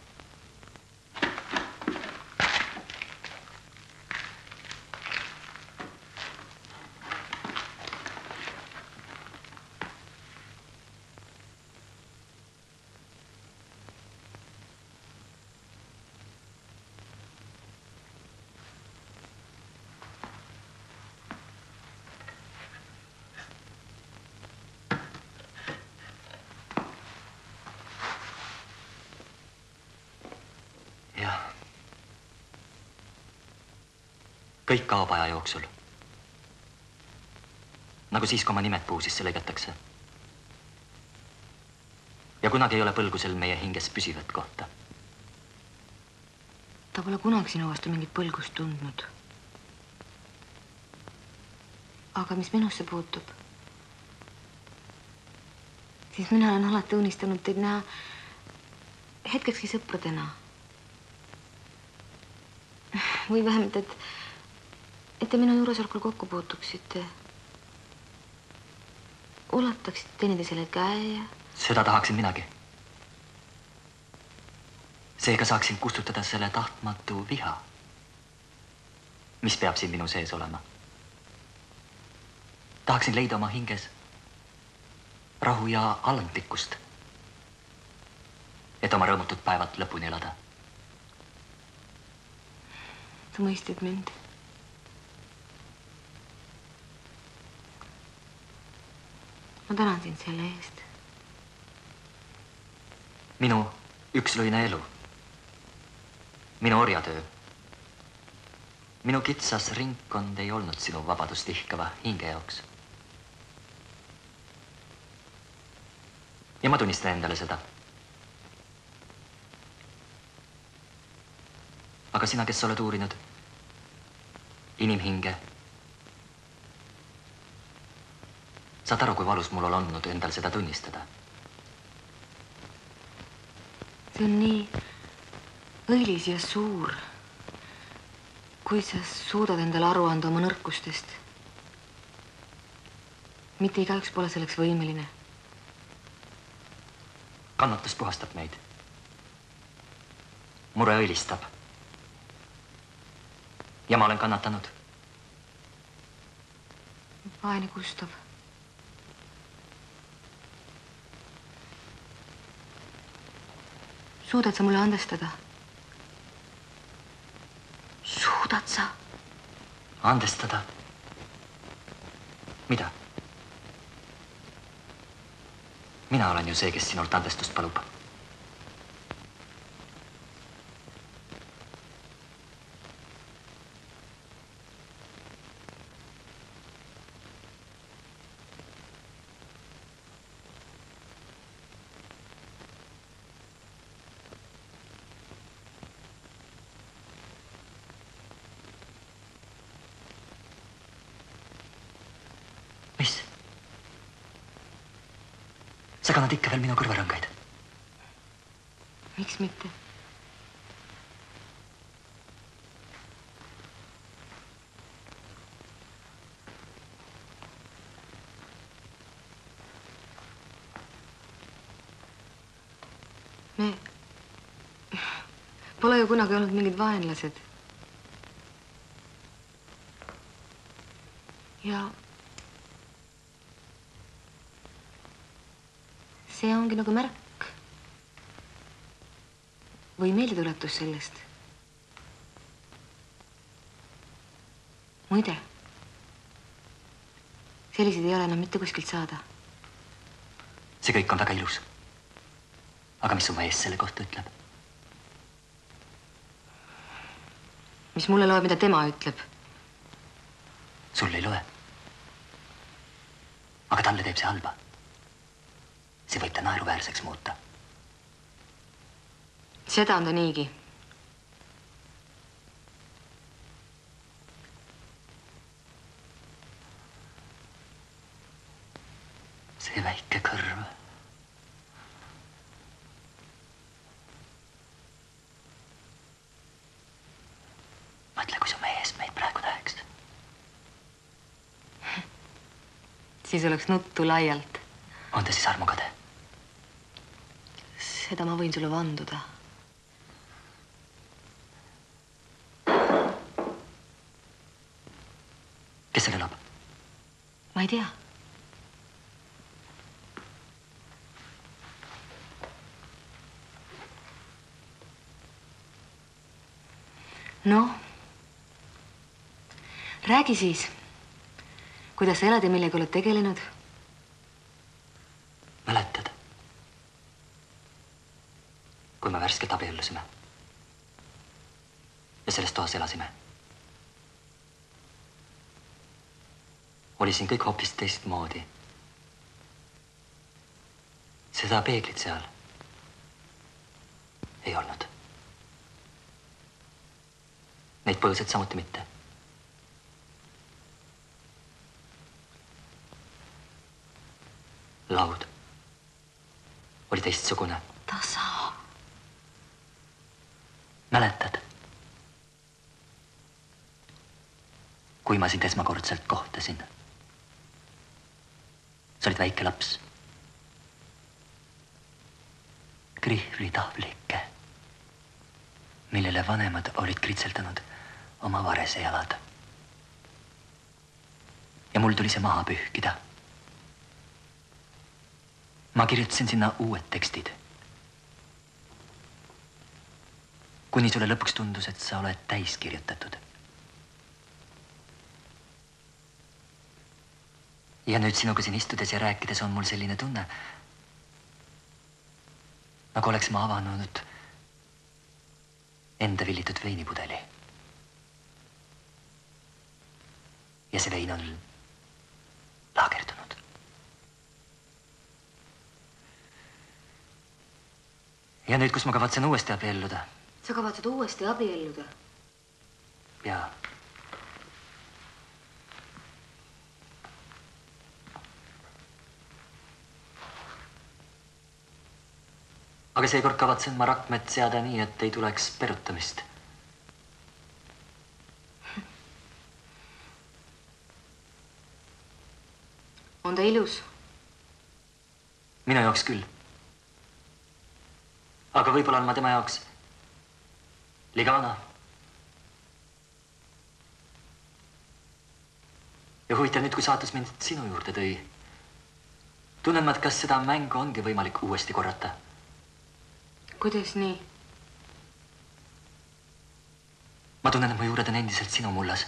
Kõik kaob aja jooksul. Nagu siis, kui oma nimed puusisse lõigatakse. Ja kunagi ei ole põlgusel meie hinges püsivat kohta. Ta pole kunagi sinu vastu mingit põlgust tundnud. Aga mis minusse puutub, siis mina olen alati unistanud teid näha hetkekski sõpradena. Või vähemalt, et et te minu juuresolekul kokku puutuksite. Ulataksite teineteisele käe ja... Seda tahaksin minagi. Seega saaksin kustutada selle tahtmatu viha. Mis peab siin minu sees olema? Tahaksin leida oma hinges rahu ja alandlikkust, et oma rõõmutud päevad lõpuni elada. Sa mõistid mind. Ma tänan sind selle eest. Minu üksluine elu. Minu orjatöö. Minu kitsas ringkond ei olnud sinu vabadust ihkava hinge jaoks. Ja ma tunnistan endale seda. Aga sina, kes sa oled uurinud inimhinge, saad aru, kui valus mul on olnud endal seda tunnistada. See on nii õilis ja suur, kui sa suudad endale aru anda oma nõrkustest. Mitte igaüks pole selleks võimeline. Kannatus puhastab meid. Mure õilistab. Ja ma olen kannatanud. Vaene Gustav. Suudad sa mulle andestada? Suudad sa? Andestada? Mida? Mina olen ju see, kes sinult andestust palub. Mis? Sa kannad ikka veel minu kõrvarõngaid. Miks mitte? Me pole ju kunagi olnud mingid vaenlased. Ja see ongi nagu märk või meeldetuletus sellest. Muide, selliseid ei ole enam mitte kuskilt saada. See kõik on väga ilus. Aga mis su mees selle kohta ütleb? Mis mulle loeb, mida tema ütleb? Sul ei loe. Aga talle teeb see halba. See võib ta naeruväärseks muuta. Seda on ta niigi. See väike kõrv. siis oleks nuttu laialt. On ta siis armukade? Seda ma võin sulle vanduda. Kes seal elab? Ma ei tea. Noh, räägi siis, kuidas sa elad ja millega oled tegelenud? Mäletad, kui me värskelt abiellusime ja selles toas elasime? Oli siin kõik hoopis teistmoodi. Seda peeglit seal ei olnud. Neid põõsed samuti mitte. Laud oli teistsugune. Tasa. Mäletad, kui ma sind esmakordselt kohtasin? Sa olid väike laps. Krihvlitahvlike, millele vanemad olid kritseldanud oma varese jalad. Ja mul tuli see maha pühkida. Ma kirjutasin sinna uued tekstid. Kuni sulle lõpuks tundus, et sa oled täis kirjutatud. Ja nüüd sinuga siin istudes ja rääkides on mul selline tunne, nagu oleks ma avanud enda villitud veinipudeli. Ja see vein on laagerdunud. Ja nüüd, kus ma kavatsen uuesti abielluda? Sa kavatsed uuesti abielluda? Jaa. Aga seekord kavatsen ma rakmed seada nii, et ei tuleks perutamist. On ta ilus? Minu jaoks küll. Aga võib-olla on ma tema jaoks liiga vana. Ja huvitav nüüd, kui saatus mind sinu juurde tõi. Tunnen ma, et kas seda mängu ongi võimalik uuesti korrata? Kuidas nii? Ma tunnen, et mu juured on endiselt sinu mullas.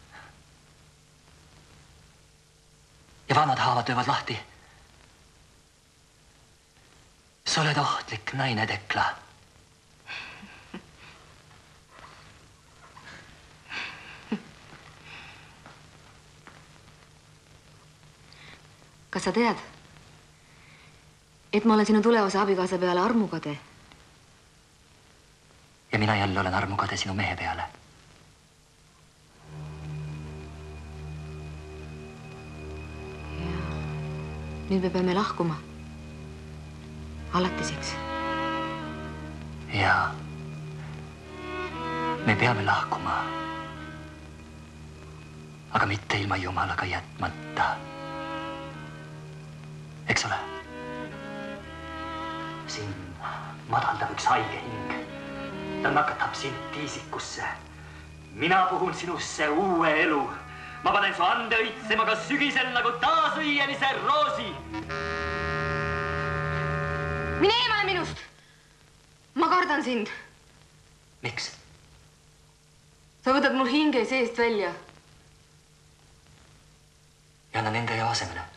Ja vanad haavad löövad lahti. Sa oled ohtlik naine, Tekla. Kas sa tead, et ma olen sinu tulevase abikaasa peale armukade? Ja mina jälle olen armukade sinu mehe peale. Ja nüüd me peame lahkuma. Alatiseks. Jaa. Me peame lahkuma. Aga mitte ilma Jumalaga jätmata. Eks ole? Siin madaldab üks haige hing. Ta nakatab sind tiisikusse. Mina puhun sinusse uue elu. Ma panen su ande õitsema ka sügisel nagu taasõienise roosi. Mine eemale minust! Ma kardan sind. Miks? Sa võtad mul hinge seest välja. Ja annan enda ja asemele.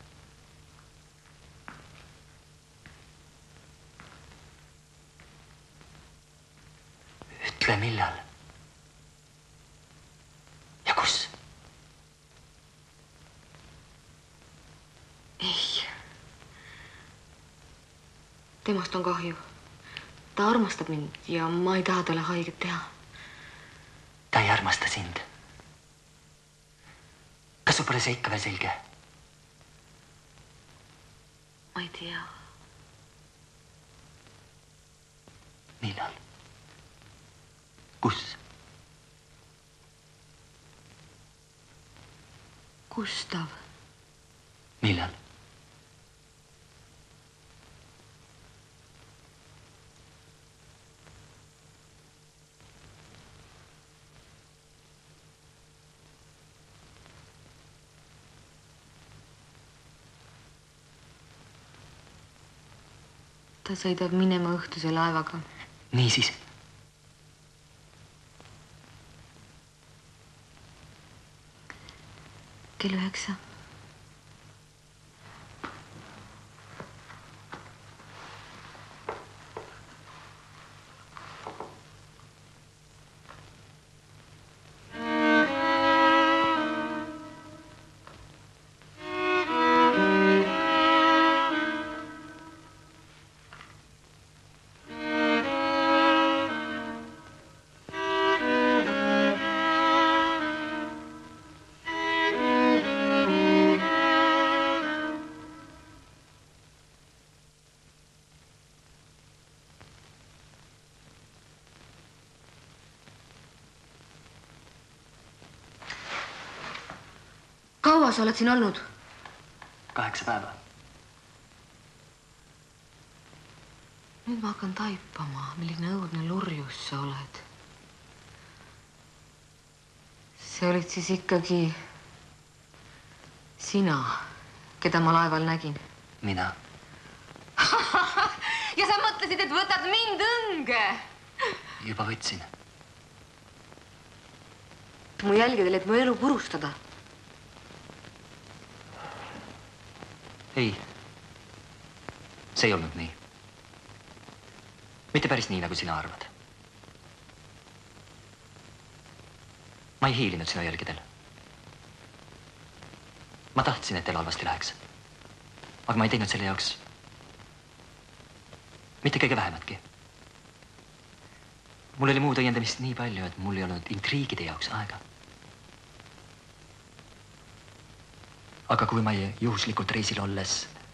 Ütle millal? Ja kus? Ei. Temast on kahju. Ta armastab mind ja ma ei taha talle haiget teha. Ta ei armasta sind. Kas sul pole see ikka veel selge? Ma ei tea. Millal? Kus? Gustav. millal? ta sõidab minema õhtuse laevaga. Niisiis. kell üheksa. kaua sa oled siin olnud? Kaheksa päeva. Nüüd ma hakkan taipama, milline õudne lurjus sa oled. See olid siis ikkagi sina, keda ma laeval nägin. Mina. Ja sa mõtlesid, et võtad mind õnge. Juba võtsin. Mu jälgedel, et mu elu purustada. Ei, see ei olnud nii. Mitte päris nii, nagu sina arvad. Ma ei hiilinud sinu jälgedel. Ma tahtsin, et elu halvasti läheks. Aga ma ei teinud selle jaoks mitte kõige vähematki. Mul oli muud õiendamist nii palju, et mul ei olnud intriigide jaoks aega. Aga kui ma juhuslikult reisil olles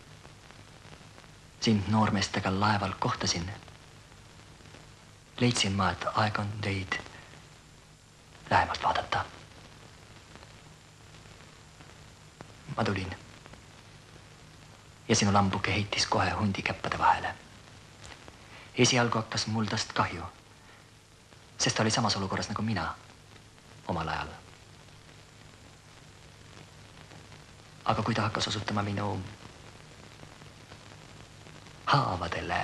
sind noormeestega laeval kohtasin, leidsin ma, et aeg on teid lähemalt vaadata. Ma tulin ja sinu lambuke heitis kohe hundi käppade vahele. Esialgu hakkas mul tast kahju, sest ta oli samas olukorras nagu mina omal ajal. Aga kui ta hakkas osutama minu haavadele,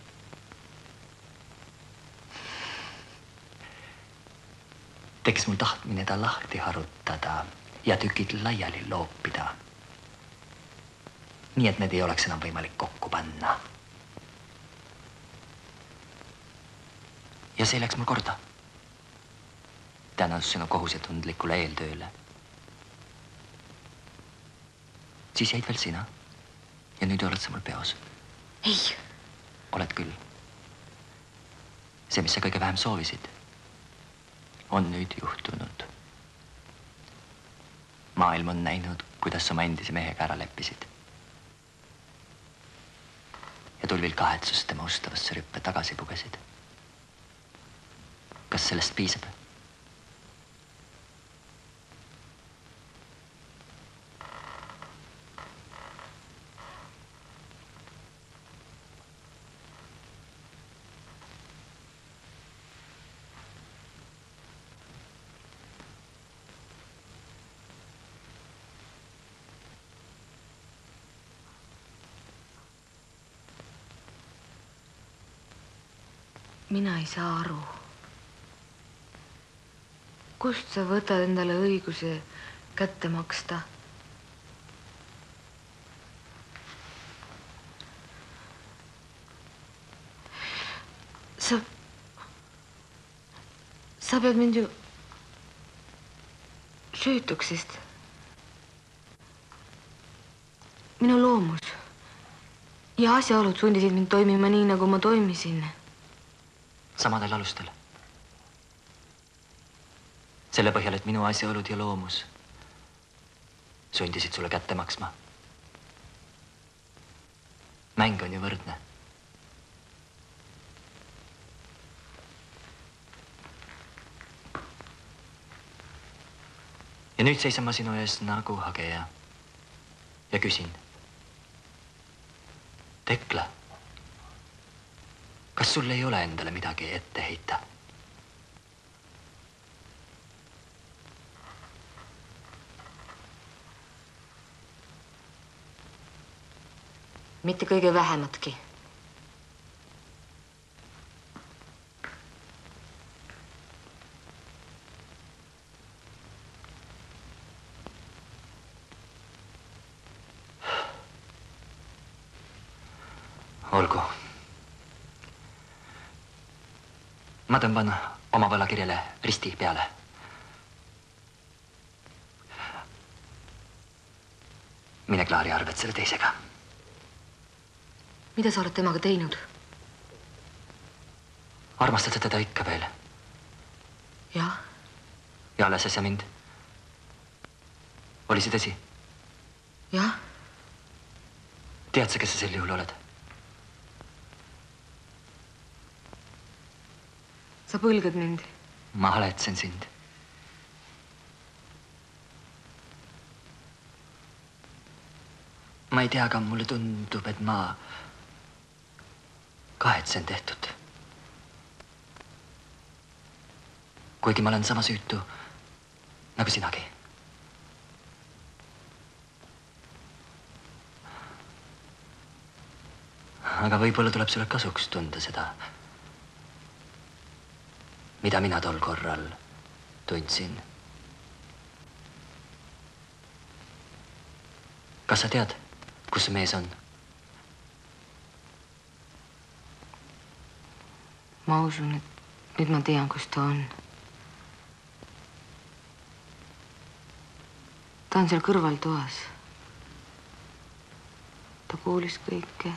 tekkis mul tahtmine ta lahti harutada ja tükid laiali loopida. Nii, et need ei oleks enam võimalik kokku panna. Ja see läks mul korda. Tänas sinu kohusetundlikule eeltööle. Siis jäid veel sina ja nüüd oled sa mul peos. Ei. Oled küll. See, mis sa kõige vähem soovisid, on nüüd juhtunud. Maailm on näinud, kuidas sa oma endise mehega ära leppisid. Ja tulvil kahetsust tema ustavasse rüppe tagasi pugesid. Kas sellest piisab? Mina ei saa aru. Kust sa võtad endale õiguse kätte maksta? Sa... Sa pead mind ju süütuks, sest minu loomus ja asjaolud sundisid mind toimima nii, nagu ma toimisin. Samadel alustel. Selle põhjal, et minu asjaolud ja loomus sundisid sulle kätte maksma. Mäng on ju võrdne. Ja nüüd seisan ma sinu ees nagu hageja. ja küsin. Tekla, kas sul ei ole endale midagi ette heita? Mitte kõige vähematki. Olgu. Ma tõmban oma võlakirjale risti peale. Mine Klaari arved selle teisega. Mida sa oled temaga teinud? Armastad sa teda ikka veel? Jah. Ja alles äsja mind? Oli see tõsi? Jah. Tead sa, kes sa sel juhul oled? Sa põlgad mind. Ma haletsen sind. Ma ei tea, aga mulle tundub, et ma kahetsen tehtud. Kuigi ma olen sama süütu nagu sinagi. Aga võib-olla tuleb sulle kasuks tunda seda, mida mina tol korral tundsin. Kas sa tead, kus see mees on? Ma usun, et nüüd ma tean, kus ta on. Ta on seal kõrval toas. Ta kuulis kõike.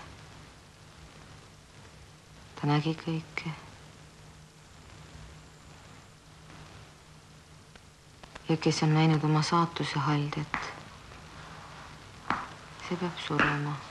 Ta nägi kõike. Ja kes on näinud oma saatuse haldjat, see peab surema.